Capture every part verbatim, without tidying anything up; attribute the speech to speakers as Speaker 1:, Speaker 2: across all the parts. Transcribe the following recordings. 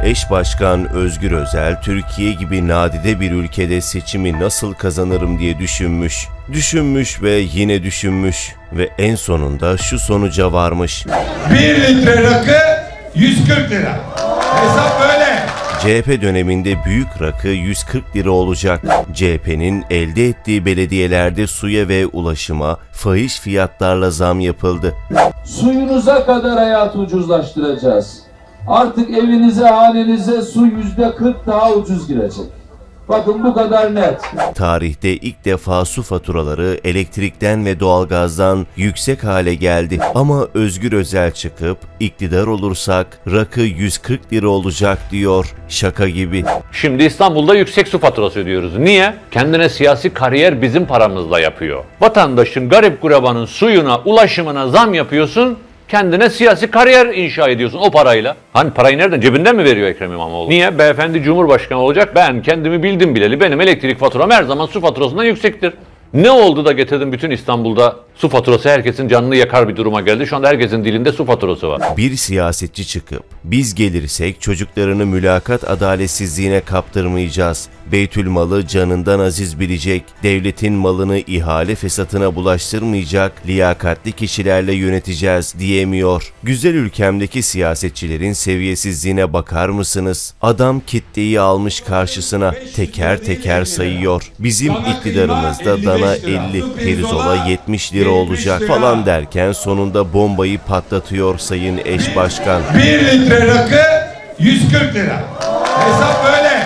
Speaker 1: Eş Başkan Özgür Özel, Türkiye gibi nadide bir ülkede seçimi nasıl kazanırım diye düşünmüş. Düşünmüş ve yine düşünmüş ve en sonunda şu sonuca varmış.
Speaker 2: bir litre rakı yüz kırk lira. Hesap böyle.
Speaker 1: C H P döneminde büyük rakı yüz kırk lira olacak. C H P'nin elde ettiği belediyelerde suya ve ulaşıma fahiş fiyatlarla zam yapıldı.
Speaker 3: Suyunuza kadar hayatı ucuzlaştıracağız. Artık evinize, hanenize su yüzde kırk daha ucuz girecek. Bakın bu kadar net.
Speaker 1: Tarihte ilk defa su faturaları elektrikten ve doğalgazdan yüksek hale geldi. Ama Özgür Özel çıkıp iktidar olursak rakı yüz kırk lira olacak diyor. Şaka gibi.
Speaker 4: Şimdi İstanbul'da yüksek su faturası ödüyoruz. Niye? Kendine siyasi kariyer bizim paramızla yapıyor. Vatandaşın, garip gurabanın suyuna, ulaşımına zam yapıyorsun. Kendine siyasi kariyer inşa ediyorsun o parayla. Hani parayı nereden? Cebinden mi veriyor Ekrem İmamoğlu? Niye? Beyefendi Cumhurbaşkanı olacak. Ben kendimi bildim bileli. Benim elektrik faturam her zaman su faturasından yüksektir. Ne oldu da getirdim bütün İstanbul'da su faturası herkesin canını yakar bir duruma geldi. Şu anda herkesin dilinde su faturası var.
Speaker 1: Bir siyasetçi çıkıp biz gelirsek çocuklarını mülakat adaletsizliğine kaptırmayacağız. Beytülmalı canından aziz bilecek, devletin malını ihale fesatına bulaştırmayacak, liyakatli kişilerle yöneteceğiz diyemiyor. Güzel ülkemdeki siyasetçilerin seviyesizliğine bakar mısınız? Adam kitleyi almış karşısına, teker teker sayıyor. Bizim iktidarımızda dana elli, pirzola yetmiş lira olacak falan derken sonunda bombayı patlatıyor Sayın Eş Başkan.
Speaker 2: bir litre rakı yüz kırk lira. Hesap böyle.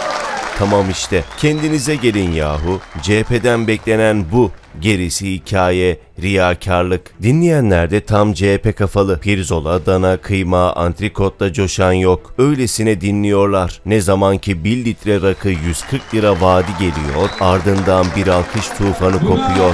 Speaker 1: Tamam işte, kendinize gelin yahu. C H P'den beklenen bu. Gerisi hikaye, riyakarlık. Dinleyenler de tam C H P kafalı. Pirzola, dana, kıyma, antrikotla coşan yok. Öylesine dinliyorlar. Ne zaman ki bir litre rakı yüz kırk lira vaadi geliyor, ardından bir alkış tufanı kopuyor.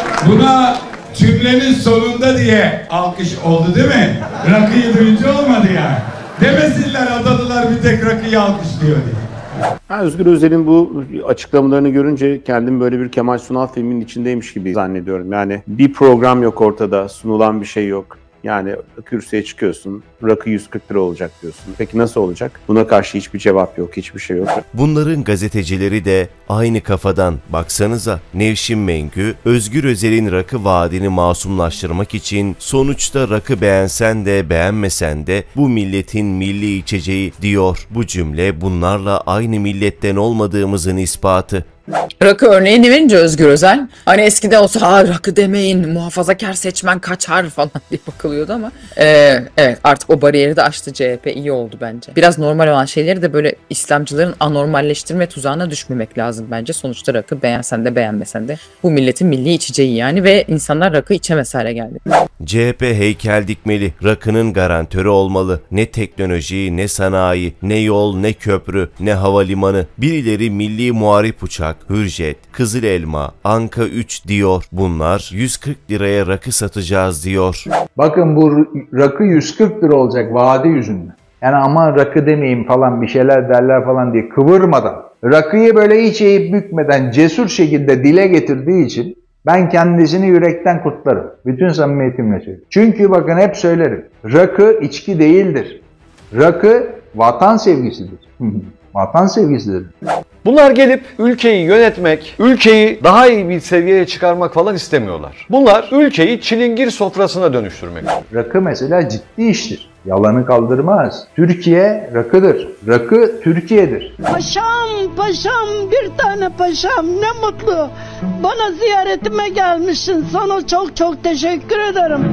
Speaker 2: Buna cümlenin sonunda diye alkış oldu değil mi? Rakıyı duyunca olmadı yani. Demesinler Adalılar bir tek rakıyı alkışlıyor diye.
Speaker 5: Ben Özgür Özel'in bu açıklamalarını görünce kendim böyle bir Kemal Sunal filminin içindeymiş gibi zannediyorum. Yani bir program yok ortada, sunulan bir şey yok. Yani kürsüye çıkıyorsun, rakı yüz kırk lira olacak diyorsun. Peki nasıl olacak? Buna karşı hiçbir cevap yok, hiçbir şey yok.
Speaker 1: Bunların gazetecileri de aynı kafadan. Baksanıza, Nevşin Mengü, Özgür Özel'in rakı vaadini masumlaştırmak için sonuçta rakı beğensen de beğenmesen de bu milletin milli içeceği diyor. Bu cümle bunlarla aynı milletten olmadığımızın ispatı.
Speaker 6: Rakı örneğini verince Özgür Özel, hani eskiden olsa ha rakı demeyin muhafazakar seçmen kaçar falan diye bakılıyordu ama ee, evet artık o bariyeri de aştı C H P, iyi oldu bence. Biraz normal olan şeyleri de böyle İslamcıların anormalleştirme tuzağına düşmemek lazım bence. Sonuçta rakı beğensen de beğenmesen de bu milletin milli içeceği yani ve insanlar rakı içemez hale geldi.
Speaker 1: C H P heykel dikmeli, rakının garantörü olmalı. Ne teknoloji, ne sanayi, ne yol, ne köprü, ne havalimanı. Birileri milli muharip uçak, Hürjet, Kızıl Elma, Anka üç diyor. Bunlar yüz kırk liraya rakı satacağız diyor.
Speaker 7: Bakın bu rakı yüz kırk lira olacak vaadi yüzünden. Yani aman rakı demeyeyim falan bir şeyler derler falan diye kıvırmadan, rakıyı böyle hiç eğip bükmeden cesur şekilde dile getirdiği için ben kendisini yürekten kutlarım. Bütün samimiyetimle söylüyorum. Çünkü bakın hep söylerim. Rakı içki değildir. Rakı vatan sevgisidir. Vatan sevgisidir.
Speaker 8: Bunlar gelip ülkeyi yönetmek, ülkeyi daha iyi bir seviyeye çıkarmak falan istemiyorlar. Bunlar ülkeyi çilingir sofrasına dönüştürmek.
Speaker 7: Rakı mesela ciddi iştir. Yalanı kaldırmaz. Türkiye rakıdır. Rakı Türkiye'dir.
Speaker 9: Paşam, paşam, bir tane paşam, ne mutlu. Bana ziyaretime gelmişsin. Sana çok çok teşekkür ederim.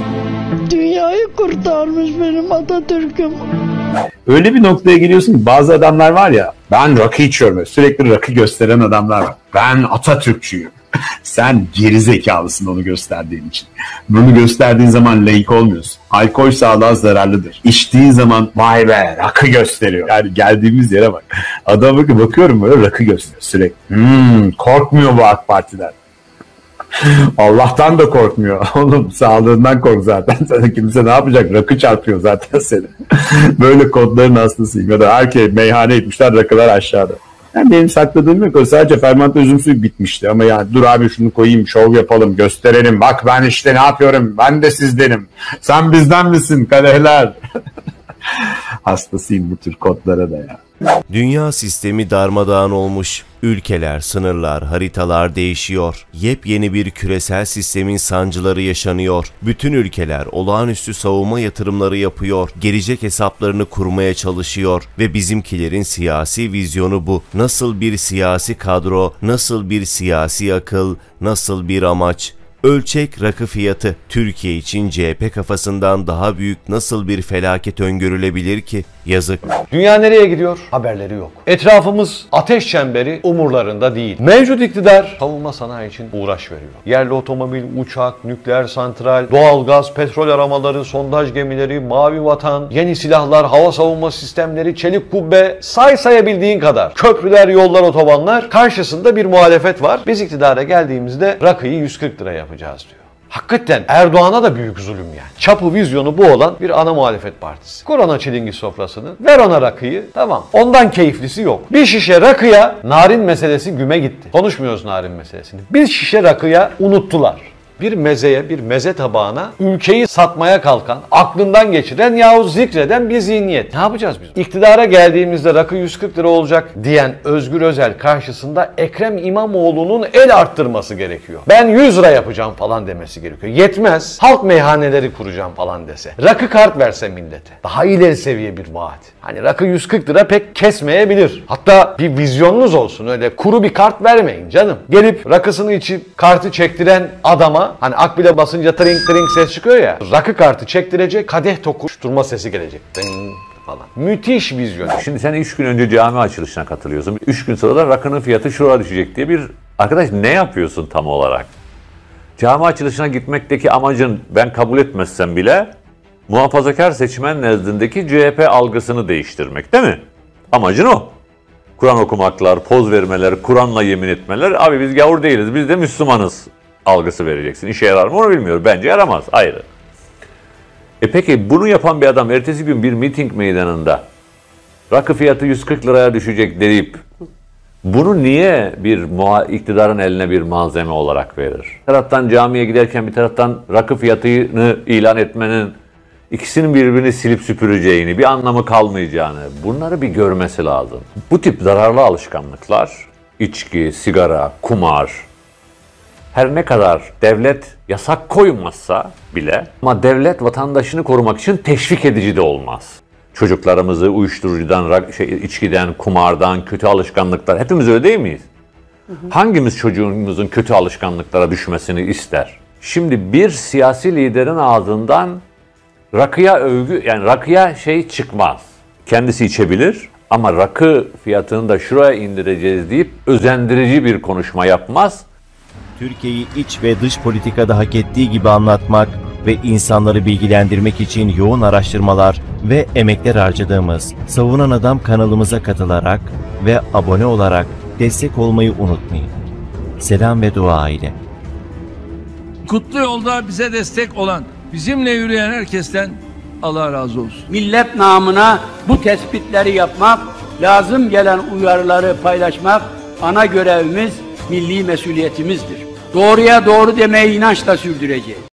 Speaker 9: Dünyayı kurtarmış benim Atatürk'üm.
Speaker 10: Öyle bir noktaya geliyorsun ki bazı adamlar var ya, ben rakı içiyorum, sürekli rakı gösteren adamlar var. Ben Atatürkçüyüm. Sen gerizekalısın onu gösterdiğin için. Bunu gösterdiğin zaman laik olmuyorsun. Alkol sağlığa zararlıdır. İçtiğin zaman vay be rakı gösteriyor. Yani geldiğimiz yere bak. Adama bakıyorum böyle rakı gösteriyor sürekli. Hmm, korkmuyor bu AK Parti'den. Allah'tan da korkmuyor. Oğlum sağlığından kork zaten. Sana kimse ne yapacak? Rakı çarpıyor zaten seni. Böyle kodların hastasıyım. Ya da erkeğe meyhane etmişler, rakılar aşağıda. Yani benim sakladığım yok. O sadece fermente üzüm suyu bitmişti. Ama yani dur abi şunu koyayım, şov yapalım, gösterelim. Bak ben işte ne yapıyorum. Ben de sizdenim. Sen bizden misin kadehler? Hastasıyım bu tür kodlara da ya.
Speaker 1: Dünya sistemi darmadağın olmuş. Ülkeler, sınırlar, haritalar değişiyor. Yepyeni bir küresel sistemin sancıları yaşanıyor. Bütün ülkeler olağanüstü savunma yatırımları yapıyor. Gelecek hesaplarını kurmaya çalışıyor. Ve bizimkilerin siyasi vizyonu bu. Nasıl bir siyasi kadro, nasıl bir siyasi akıl, nasıl bir amaç? Ölçek rakı fiyatı. Türkiye için C H P kafasından daha büyük nasıl bir felaket öngörülebilir ki? Yazık.
Speaker 8: Dünya nereye gidiyor? Haberleri yok. Etrafımız ateş çemberi umurlarında değil. Mevcut iktidar savunma sanayi için uğraş veriyor. Yerli otomobil, uçak, nükleer santral, doğalgaz, petrol aramaları, sondaj gemileri, mavi vatan, yeni silahlar, hava savunma sistemleri, çelik kubbe, say sayabildiğin kadar. Köprüler, yollar, otobanlar. Karşısında bir muhalefet var. Biz iktidara geldiğimizde rakıyı yüz kırk lira yapacağız diyor. Hakikaten Erdoğan'a da büyük zulüm yani. Çapı vizyonu bu olan bir ana muhalefet partisi. Kur ona çilingir sofrasını, ver ona rakıyı, tamam. Ondan keyiflisi yok. Bir şişe rakıya narin meselesi güme gitti. Konuşmuyoruz narin meselesini. Bir şişe rakıya unuttular. Bir mezeye, bir meze tabağına ülkeyi satmaya kalkan, aklından geçiren yahut zikreden bir zihniyet. Ne yapacağız biz? İktidara geldiğimizde rakı yüz kırk lira olacak diyen Özgür Özel karşısında Ekrem İmamoğlu'nun el arttırması gerekiyor. Ben yüz lira yapacağım falan demesi gerekiyor. Yetmez. Halk meyhaneleri kuracağım falan dese. Rakı kart verse millete. Daha ileri seviye bir vaat. Hani rakı yüz kırk lira pek kesmeyebilir. Hatta bir vizyonunuz olsun. Öyle kuru bir kart vermeyin canım. Gelip rakısını içip kartı çektiren adama, hani akbile basınca tring tring ses çıkıyor ya. Rakı kartı çektirecek, kadeh tokuşturma sesi gelecek. Ding falan. Müthiş vizyon.
Speaker 4: Şimdi sen üç gün önce cami açılışına katılıyorsun. üç gün sonra da rakının fiyatı şuraya düşecek diye bir... Arkadaş ne yapıyorsun tam olarak? Cami açılışına gitmekteki amacın, ben kabul etmezsem bile, muhafazakar seçmen nezdindeki C H P algısını değiştirmek, değil mi? Amacın o. Kur'an okumaklar, poz vermeler, Kur'an'la yemin etmeler. Abi biz gavur değiliz, biz de Müslümanız algısı vereceksin. İşe yarar mı onu bilmiyorum. Bence yaramaz. Ayrı. E peki bunu yapan bir adam ertesi gün bir miting meydanında rakı fiyatı yüz kırk liraya düşecek deyip bunu niye bir iktidarın eline bir malzeme olarak verir? Bir taraftan camiye giderken bir taraftan rakı fiyatını ilan etmenin ikisinin birbirini silip süpüreceğini, bir anlamı kalmayacağını, bunları bir görmesi lazım. Bu tip zararlı alışkanlıklar, içki, sigara, kumar, her ne kadar devlet yasak koymazsa bile, ama devlet vatandaşını korumak için teşvik edici de olmaz. Çocuklarımızı uyuşturucudan, şey, içkiden, kumardan, kötü alışkanlıklar, hepimiz öyle değil miyiz? Hı hı. Hangimiz çocuğumuzun kötü alışkanlıklara düşmesini ister? Şimdi bir siyasi liderin ağzından rakıya övgü, yani rakıya şey çıkmaz. Kendisi içebilir ama rakı fiyatını da şuraya indireceğiz deyip özendirici bir konuşma yapmaz.
Speaker 1: Türkiye'yi iç ve dış politikada hak ettiği gibi anlatmak ve insanları bilgilendirmek için yoğun araştırmalar ve emekler harcadığımız Savunan Adam kanalımıza katılarak ve abone olarak destek olmayı unutmayın. Selam ve dua ile.
Speaker 11: Kutlu yolda bize destek olan, bizimle yürüyen herkesten Allah razı olsun.
Speaker 12: Millet namına bu tespitleri yapmak, lazım gelen uyarıları paylaşmak ana görevimiz, milli mesuliyetimizdir. Doğruya doğru demeyi inançla sürdüreceğiz.